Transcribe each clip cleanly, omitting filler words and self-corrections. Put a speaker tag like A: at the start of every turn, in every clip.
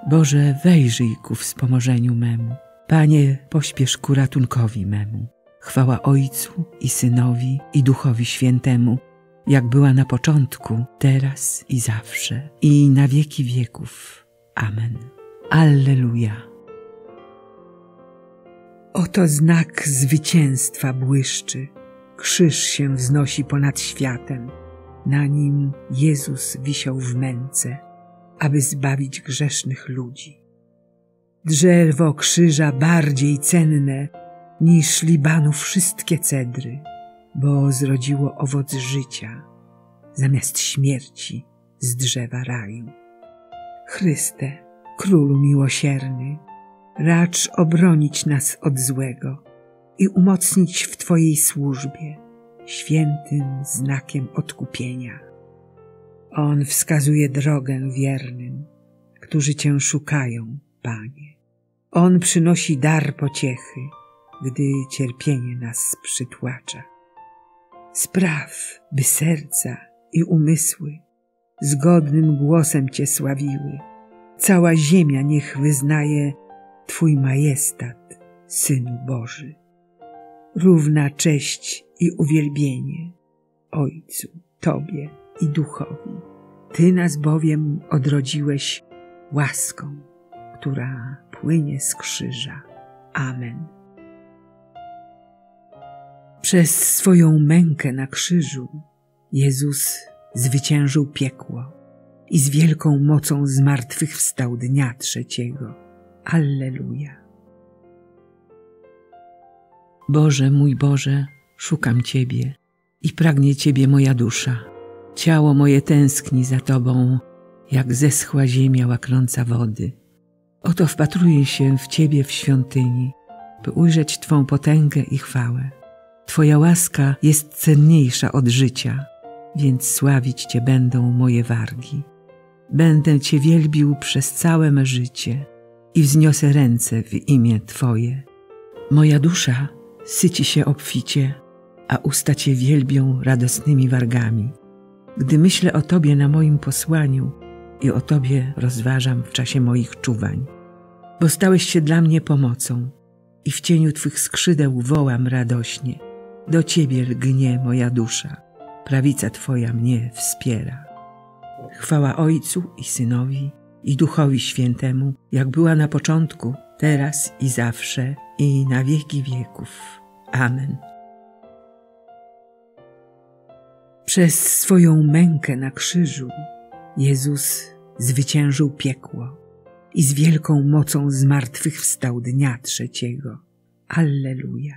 A: Boże, wejrzyj ku wspomożeniu memu. Panie, pośpiesz ku ratunkowi memu. Chwała Ojcu i Synowi, i Duchowi Świętemu, jak była na początku, teraz i zawsze, i na wieki wieków. Amen. Alleluja. Oto znak zwycięstwa błyszczy. Krzyż się wznosi ponad światem. Na nim Jezus wisiał w męce, aby zbawić grzesznych ludzi. Drzewo krzyża bardziej cenne niż Libanu wszystkie cedry, bo zrodziło owoc życia zamiast śmierci z drzewa raju. Chryste, Królu miłosierny, racz obronić nas od złego i umocnić w Twojej służbie świętym znakiem odkupienia. On wskazuje drogę wiernym, którzy Cię szukają, Panie. On przynosi dar pociechy, gdy cierpienie nas przytłacza. Spraw, by serca i umysły zgodnym głosem Cię sławiły. Cała ziemia niech wyznaje Twój majestat, Synu Boży. Równa cześć i uwielbienie Ojcu, Tobie i Duchowi. Ty nas bowiem odrodziłeś łaską, która płynie z krzyża. Amen. Przez swoją mękę na krzyżu Jezus zwyciężył piekło i z wielką mocą zmartwychwstał dnia trzeciego. Alleluja. Boże, mój Boże, szukam Ciebie i pragnie Ciebie moja dusza. Ciało moje tęskni za Tobą, jak zeschła ziemia łaknąca wody. Oto wpatruję się w Ciebie w świątyni, by ujrzeć Twą potęgę i chwałę. Twoja łaska jest cenniejsza od życia, więc sławić Cię będą moje wargi. Będę Cię wielbił przez całe me życie i wzniosę ręce w imię Twoje. Moja dusza syci się obficie, a usta Cię wielbią radosnymi wargami. Gdy myślę o Tobie na moim posłaniu i o Tobie rozważam w czasie moich czuwań. Bo stałeś się dla mnie pomocą i w cieniu Twych skrzydeł wołam radośnie. Do Ciebie lgnie moja dusza, prawica Twoja mnie wspiera. Chwała Ojcu i Synowi, i Duchowi Świętemu, jak była na początku, teraz i zawsze, i na wieki wieków. Amen. Przez swoją mękę na krzyżu Jezus zwyciężył piekło i z wielką mocą zmartwychwstał dnia trzeciego. Alleluja.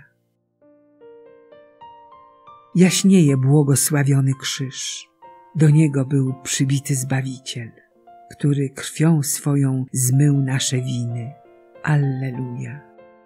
A: Jaśnieje błogosławiony krzyż. Do niego był przybity Zbawiciel, który krwią swoją zmył nasze winy. Alleluja.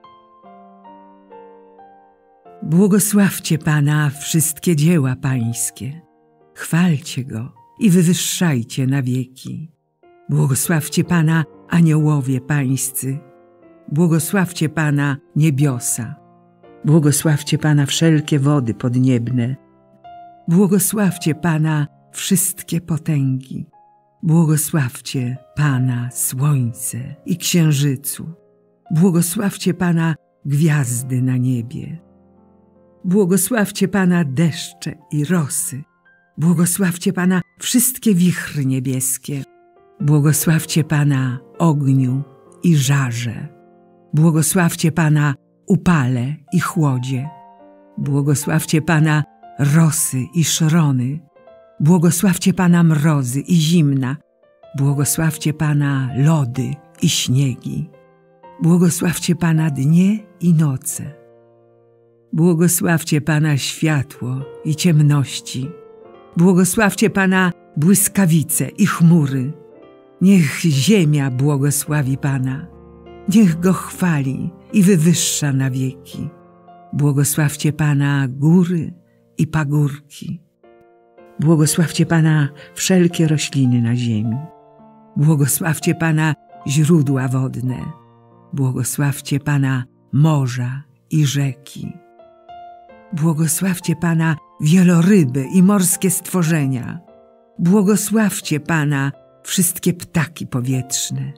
A: Błogosławcie Pana wszystkie dzieła Pańskie. Chwalcie Go i wywyższajcie na wieki. Błogosławcie Pana aniołowie Pańscy. Błogosławcie Pana niebiosa. Błogosławcie Pana wszelkie wody podniebne. Błogosławcie Pana wszystkie potęgi. Błogosławcie Pana słońce i księżycu. Błogosławcie Pana gwiazdy na niebie. Błogosławcie Pana deszcze i rosy. Błogosławcie Pana wszystkie wichry niebieskie. Błogosławcie Pana ogniu i żarze. Błogosławcie Pana upale i chłodzie. Błogosławcie Pana rosy i szrony. Błogosławcie Pana mrozy i zimna. Błogosławcie Pana lody i śniegi. Błogosławcie Pana dnie i noce. Błogosławcie Pana światło i ciemności. Błogosławcie Pana błyskawice i chmury. Niech ziemia błogosławi Pana. Niech Go chwali i wywyższa na wieki. Błogosławcie Pana góry i pagórki. Błogosławcie Pana wszelkie rośliny na ziemi. Błogosławcie Pana źródła wodne. Błogosławcie Pana morza i rzeki. Błogosławcie Pana wieloryby i morskie stworzenia. Błogosławcie Pana wszystkie ptaki powietrzne.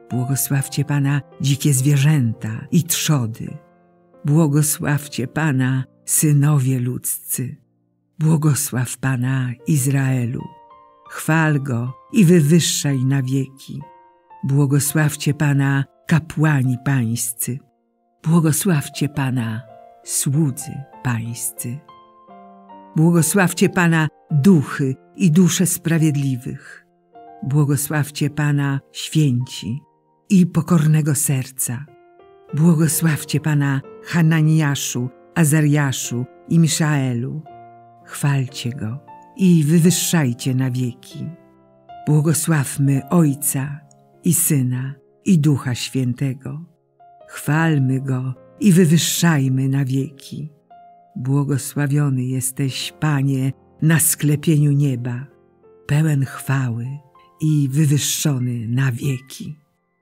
A: Błogosławcie Pana dzikie zwierzęta i trzody. Błogosławcie Pana synowie ludzcy. Błogosław Pana Izraelu. Chwal Go i wywyższaj na wieki. Błogosławcie Pana kapłani pańscy. Błogosławcie Pana słudzy pańscy. Błogosławcie Pana duchy i dusze sprawiedliwych. Błogosławcie Pana święci i pokornego serca. Błogosławcie Pana Hananiaszu, Azariaszu i Miszaelu. Chwalcie Go i wywyższajcie na wieki. Błogosławmy Ojca i Syna i Ducha Świętego. Chwalmy Go i wywyższajmy na wieki. Błogosławiony jesteś, Panie, na sklepieniu nieba, pełen chwały i wywyższony na wieki.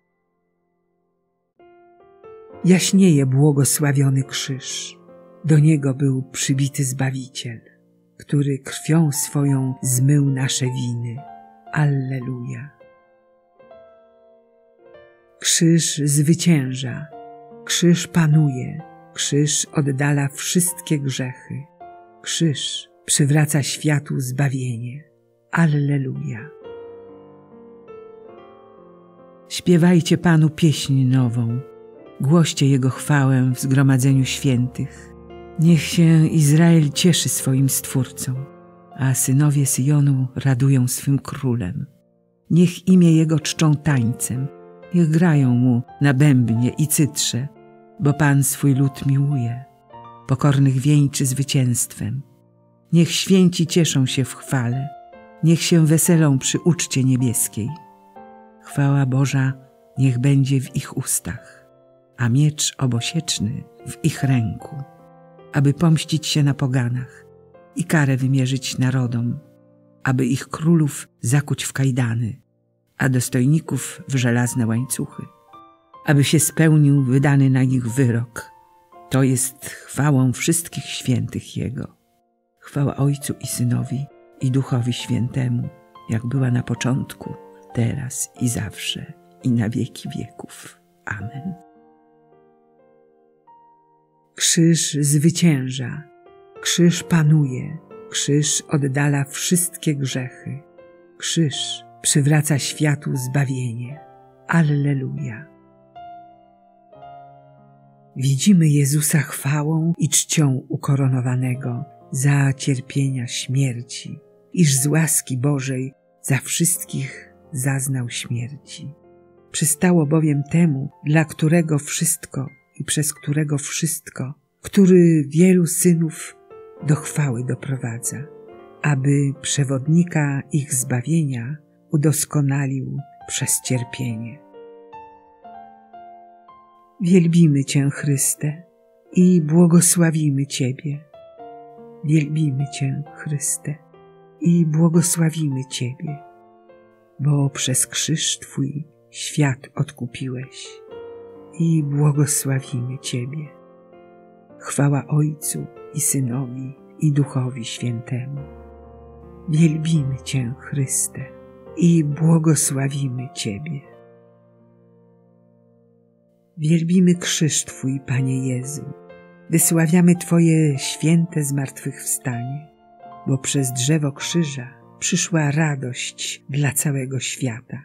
A: Jaśnieje błogosławiony krzyż. Do niego był przybity Zbawiciel, który krwią swoją zmył nasze winy. Alleluja. Krzyż zwycięża, krzyż panuje, krzyż oddala wszystkie grzechy. Krzyż przywraca światu zbawienie. Alleluja. Śpiewajcie Panu pieśń nową, głoście Jego chwałę w zgromadzeniu świętych. Niech się Izrael cieszy swoim Stwórcą, a synowie Syjonu radują swym Królem. Niech imię Jego czczą tańcem, niech grają Mu na bębnie i cytrze, bo Pan swój lud miłuje, pokornych wieńczy zwycięstwem. Niech święci cieszą się w chwale, niech się weselą przy uczcie niebieskiej. Chwała Boża niech będzie w ich ustach, a miecz obosieczny w ich ręku, aby pomścić się na poganach i karę wymierzyć narodom, aby ich królów zakuć w kajdany, a dostojników w żelazne łańcuchy, aby się spełnił wydany na nich wyrok. To jest chwałą wszystkich świętych Jego. Chwała Ojcu i Synowi i Duchowi Świętemu, jak była na początku, teraz i zawsze, i na wieki wieków. Amen. Krzyż zwycięża, krzyż panuje, krzyż oddala wszystkie grzechy. Krzyż przywraca światu zbawienie. Alleluja. Widzimy Jezusa chwałą i czcią ukoronowanego za cierpienia śmierci, iż z łaski Bożej za wszystkich zaznał śmierci. Przystało bowiem temu, dla którego wszystko i przez którego wszystko, który wielu synów do chwały doprowadza, aby przewodnika ich zbawienia udoskonalił przez cierpienie. Wielbimy Cię, Chryste, i błogosławimy Ciebie. Wielbimy Cię, Chryste, i błogosławimy Ciebie, bo przez krzyż Twój świat odkupiłeś i błogosławimy Ciebie. Chwała Ojcu i Synowi i Duchowi Świętemu. Wielbimy Cię, Chryste, i błogosławimy Ciebie. Wielbimy krzyż Twój, Panie Jezu. Wysławiamy Twoje święte zmartwychwstanie, bo przez drzewo krzyża przyszła radość dla całego świata.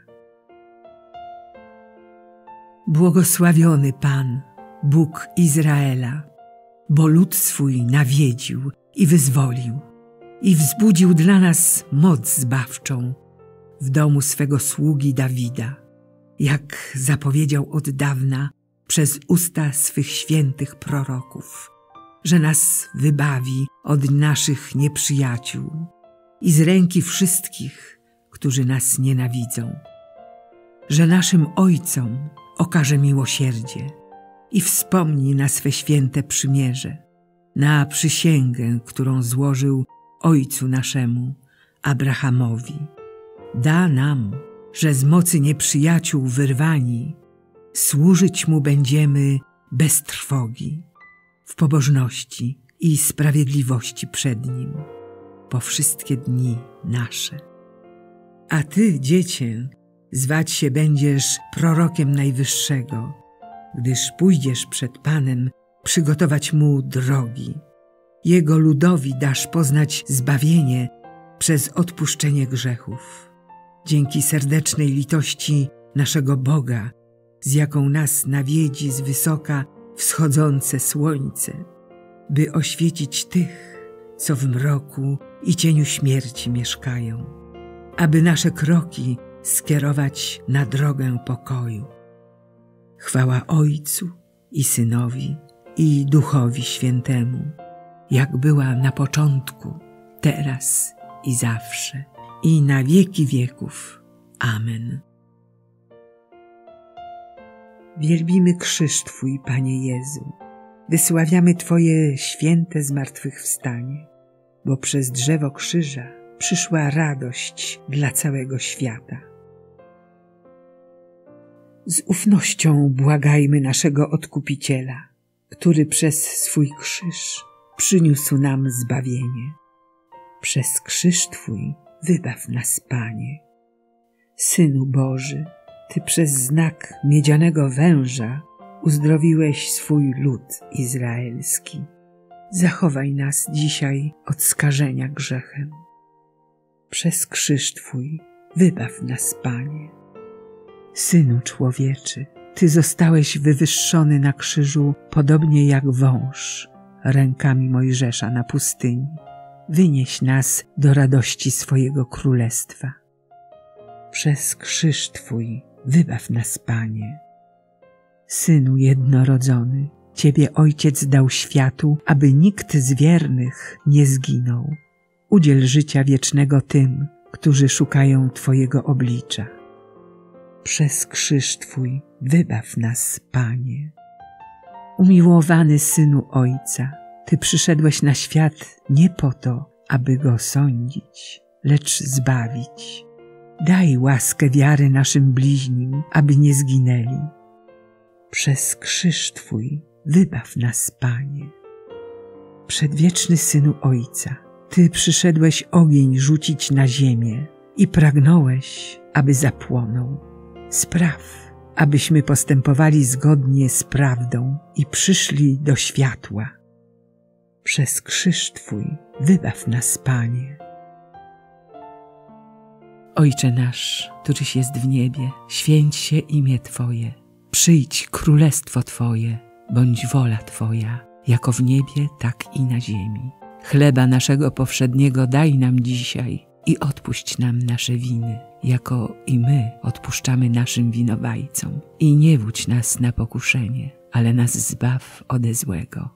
A: Błogosławiony Pan, Bóg Izraela, bo lud swój nawiedził i wyzwolił i wzbudził dla nas moc zbawczą w domu swego sługi Dawida, jak zapowiedział od dawna przez usta swych świętych proroków, że nas wybawi od naszych nieprzyjaciół i z ręki wszystkich, którzy nas nienawidzą, że naszym ojcom okaże miłosierdzie i wspomni na swe święte przymierze, na przysięgę, którą złożył ojcu naszemu, Abrahamowi. Da nam, że z mocy nieprzyjaciół wyrwani, służyć Mu będziemy bez trwogi, w pobożności i sprawiedliwości przed Nim, po wszystkie dni nasze. A Ty, Dziecię, Zwać się będziesz prorokiem Najwyższego, gdyż pójdziesz przed Panem przygotować Mu drogi. Jego ludowi dasz poznać zbawienie przez odpuszczenie grzechów. Dzięki serdecznej litości naszego Boga, z jaką nas nawiedzi z wysoka wschodzące słońce, by oświecić tych, co w mroku i cieniu śmierci mieszkają, aby nasze kroki skierować na drogę pokoju. Chwała Ojcu i Synowi i Duchowi Świętemu, jak była na początku, teraz i zawsze, i na wieki wieków. Amen. Wielbimy krzyż Twój, Panie Jezu. Wysławiamy Twoje święte zmartwychwstanie, bo przez drzewo krzyża przyszła radość dla całego świata. Z ufnością błagajmy naszego Odkupiciela, który przez swój krzyż przyniósł nam zbawienie. Przez krzyż Twój wybaw nas, Panie. Synu Boży, Ty przez znak miedzianego węża uzdrowiłeś swój lud izraelski. Zachowaj nas dzisiaj od skażenia grzechem. Przez krzyż Twój wybaw nas, Panie. Synu człowieczy, Ty zostałeś wywyższony na krzyżu podobnie jak wąż rękami Mojżesza na pustyni. Wynieś nas do radości swojego królestwa. Przez krzyż Twój wybaw nas, Panie. Synu jednorodzony, Ciebie Ojciec dał światu, aby nikt z wiernych nie zginął. Udziel życia wiecznego tym, którzy szukają Twojego oblicza. Przez krzyż Twój wybaw nas, Panie. Umiłowany Synu Ojca, Ty przyszedłeś na świat nie po to, aby Go sądzić, lecz zbawić. Daj łaskę wiary naszym bliźnim, aby nie zginęli. Przez krzyż Twój wybaw nas, Panie. Przedwieczny Synu Ojca, Ty przyszedłeś ogień rzucić na ziemię i pragnąłeś, aby zapłonął. Spraw, abyśmy postępowali zgodnie z prawdą i przyszli do światła. Przez krzyż Twój wybaw nas, Panie. Ojcze nasz, któryś jest w niebie, święć się imię Twoje. Przyjdź królestwo Twoje, bądź wola Twoja, jako w niebie, tak i na ziemi. Chleba naszego powszedniego daj nam dzisiaj i odpuść nam nasze winy, jako i my odpuszczamy naszym winowajcom. I nie wódź nas na pokuszenie, ale nas zbaw ode złego.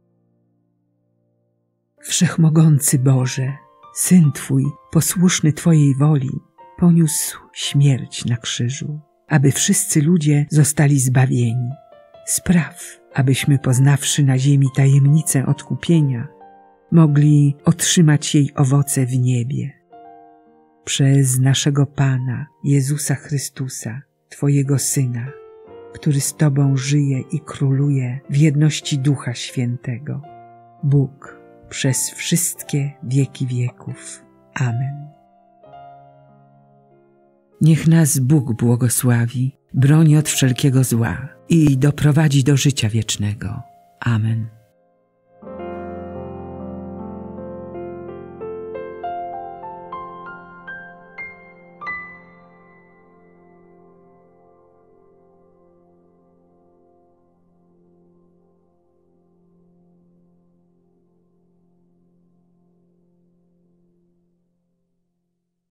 A: Wszechmogący Boże, Syn Twój, posłuszny Twojej woli, poniósł śmierć na krzyżu, aby wszyscy ludzie zostali zbawieni. Spraw, abyśmy poznawszy na ziemi tajemnicę odkupienia, mogli otrzymać jej owoce w niebie. Przez naszego Pana, Jezusa Chrystusa, Twojego Syna, który z Tobą żyje i króluje w jedności Ducha Świętego, Bóg przez wszystkie wieki wieków. Amen. Niech nas Bóg błogosławi, broni od wszelkiego zła i doprowadzi do życia wiecznego. Amen.